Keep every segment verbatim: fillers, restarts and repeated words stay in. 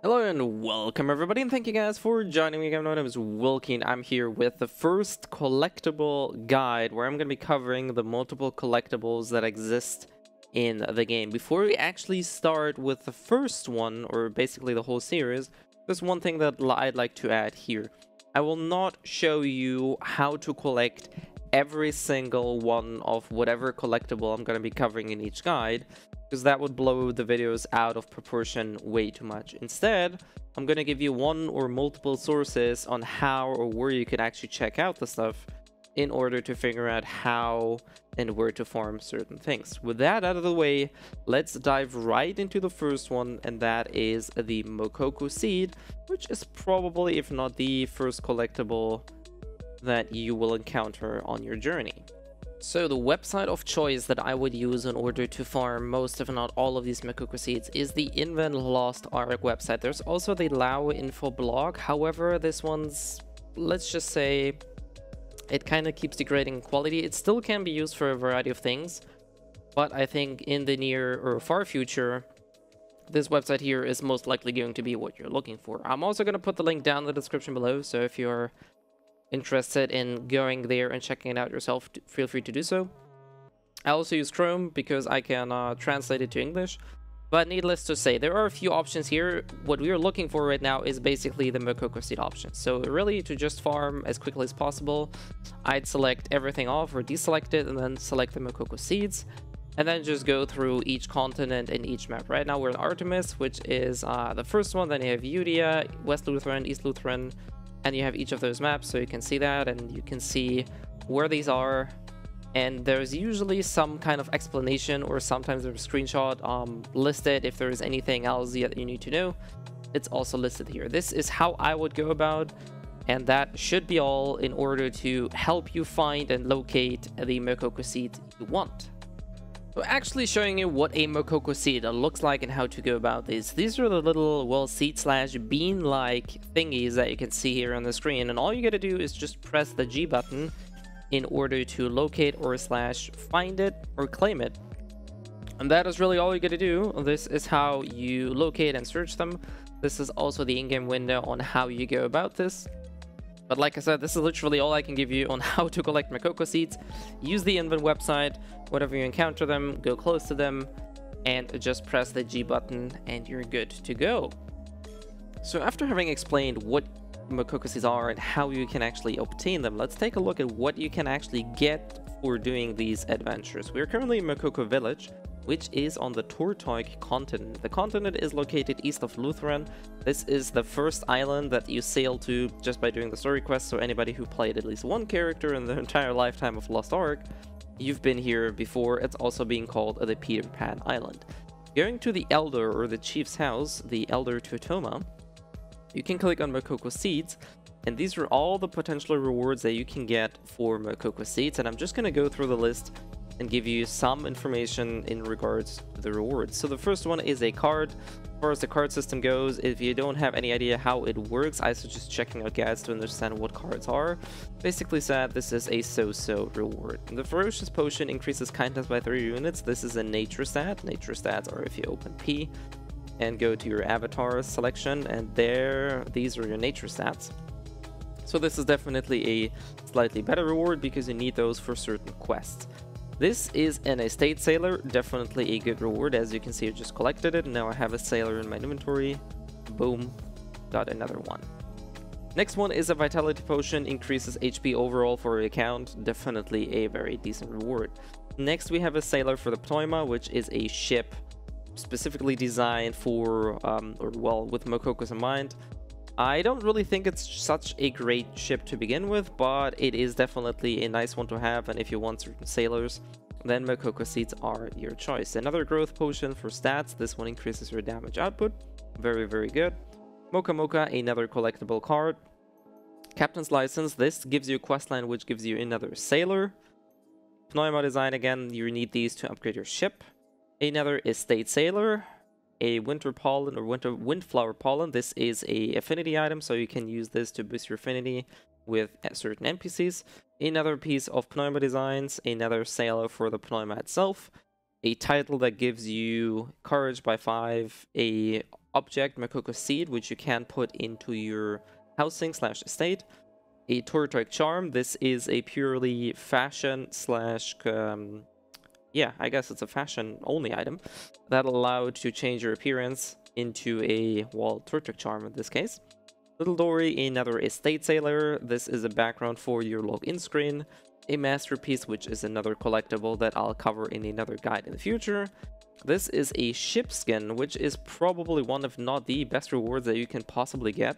Hello and welcome everybody, and thank you guys for joining me again. My name is Wilkin. I'm here with the first collectible guide where I'm going to be covering the multiple collectibles that exist in the game. Before we actually start with the first one, or basically the whole series, there's one thing that I'd like to add here. I will not show you how to collect every single one of whatever collectible I'm going to be covering in each guide, because that would blow the videos out of proportion way too much. Instead, I'm going to give you one or multiple sources on how or where you can actually check out the stuff in order to figure out how and where to farm certain things. With that out of the way, let's dive right into the first one, and that is the Mokoko Seed, which is probably, if not the first collectible that you will encounter on your journey. So the website of choice that I would use in order to farm most, if not all, of these Mokoko Seeds is the Invent Lost Ark website. There's also the Lao info blog. However, this one's, let's just say, it kind of keeps degrading in quality. It still can be used for a variety of things, but I think in the near or far future, this website here is most likely going to be what you're looking for. I'm also going to put the link down in the description below, so if you're interested in going there and checking it out yourself, feel free to do so. I also use Chrome because I can uh, translate it to English. But needless to say, there are a few options here. What we are looking for right now is basically the Mokoko Seed option. So really, to just farm as quickly as possible, I'd select everything off or deselect it and then select the Mokoko Seeds, and then just go through each continent and each map. Right now we're in Artemis, which is uh, the first one. Then you have Udia, West Lutheran, East Lutheran, and you have each of those maps, so you can see that, and you can see where these are. And there's usually some kind of explanation, or sometimes there's a screenshot um, listed if there's anything else that you need to know. It's also listed here. This is how I would go about, and that should be all in order to help you find and locate the Mokoko Seed you want. So actually showing you what a Mokoko Seed looks like and how to go about this. These are the little, well, seed slash bean-like thingies that you can see here on the screen, and all you gotta do is just press the G button in order to locate or slash find it or claim it. And that is really all you gotta do. This is how you locate and search them. This is also the in-game window on how you go about this. But like I said, this is literally all I can give you on how to collect Mokoko Seeds. Use the Invent website. Whenever you encounter them, go close to them and just press the G button and you're good to go. So after having explained what Mokoko Seeds are and how you can actually obtain them, let's take a look at what you can actually get for doing these adventures. We're currently in Mokoko Village, which is on the Tortoik continent. The continent is located east of Lutheran. This is the first island that you sail to just by doing the story quest, so anybody who played at least one character in the entire lifetime of Lost Ark, you've been here before. It's also being called the Peter Pan Island. Going to the Elder, or the Chief's house, the Elder Tutoma, you can click on Mokoko Seeds, and these are all the potential rewards that you can get for Mokoko Seeds, and I'm just going to go through the list and give you some information in regards to the rewards. So the first one is a card. As far as the card system goes, if you don't have any idea how it works, I suggest checking out guides to understand what cards are. Basically said, this is a so-so reward. The Ferocious Potion increases kindness by thirty units. This is a nature stat. Nature stats are if you open P and go to your avatar selection, and there, these are your nature stats. So this is definitely a slightly better reward because you need those for certain quests. This is an estate sailor, definitely a good reward. As you can see, I just collected it, and now I have a sailor in my inventory. Boom, got another one. Next one is a vitality potion, increases H P overall for your account, definitely a very decent reward. Next we have a sailor for the Pneuma, which is a ship specifically designed for, um, or well, with Mokokos in mind. I don't really think it's such a great ship to begin with, but it is definitely a nice one to have, and if you want certain sailors, then Mokoko Seeds are your choice. Another growth potion for stats. This one increases your damage output. Very, very good. Mocha Mocha, another collectible card. Captain's License. This gives you a questline which gives you another sailor. Pneuma Design, again, you need these to upgrade your ship. Another Estate Sailor. A winter pollen or winter windflower pollen. This is a affinity item, so you can use this to boost your affinity with certain N P Cs. Another piece of Pneuma designs, another sailor for the Pneuma itself, a title that gives you courage by five, a object, Mokoko Seed, which you can put into your housing slash estate. A Tortoise Charm. This is a purely fashion slash... Um, yeah, I guess it's a fashion-only item that allowed to change your appearance into a, well, Tortoise Charm in this case. Little Dory, another Estate Sailor. This is a background for your login screen. A Masterpiece, which is another collectible that I'll cover in another guide in the future. This is a Ship Skin, which is probably one of not the best rewards that you can possibly get.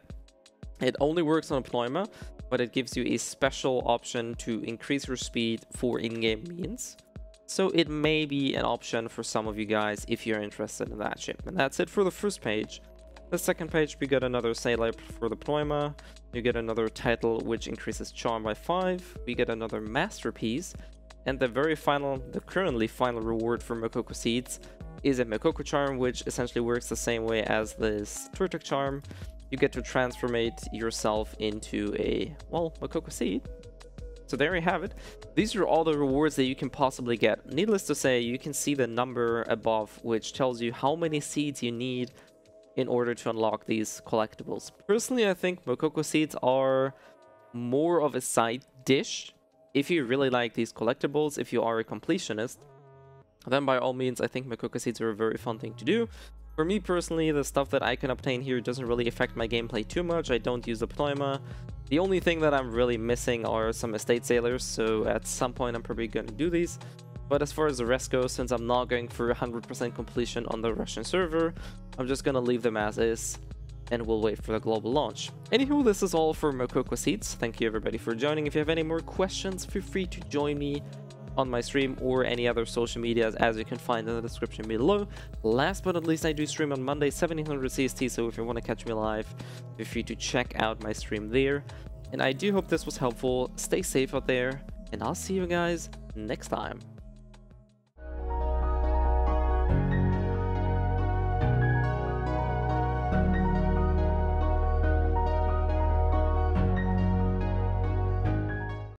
It only works on Pneuma, but it gives you a special option to increase your speed for in-game means. So it may be an option for some of you guys if you're interested in that ship. And that's it for the first page. The second page, we get another sailor for the Pneuma. You get another title which increases charm by five. We get another Masterpiece. And the very final, the currently final reward for Mokoko Seeds is a Mokoko Charm, which essentially works the same way as this Tortoise Charm. You get to transformate yourself into a, well, Mokoko Seed. So there you have it. These are all the rewards that you can possibly get. Needless to say, you can see the number above, which tells you how many seeds you need in order to unlock these collectibles. Personally, I think Mokoko Seeds are more of a side dish. If you really like these collectibles, if you are a completionist, then by all means, I think Mokoko Seeds are a very fun thing to do. For me personally, the stuff that I can obtain here doesn't really affect my gameplay too much. I don't use the Pneuma. The only thing that I'm really missing are some Estate Sailors, so at some point I'm probably going to do these. But as far as the rest goes, since I'm not going for one hundred percent completion on the Russian server, I'm just going to leave them as is, and we'll wait for the global launch. Anywho, this is all for Mokoko Seeds. Thank you everybody for joining. If you have any more questions, feel free to join me on my stream or any other social medias, as you can find in the description below. Last but not least, I do stream on Monday, seventeen hundred C S T, so if you want to catch me live, feel free to check out my stream there. And I do hope this was helpful. Stay safe out there, and I'll see you guys next time.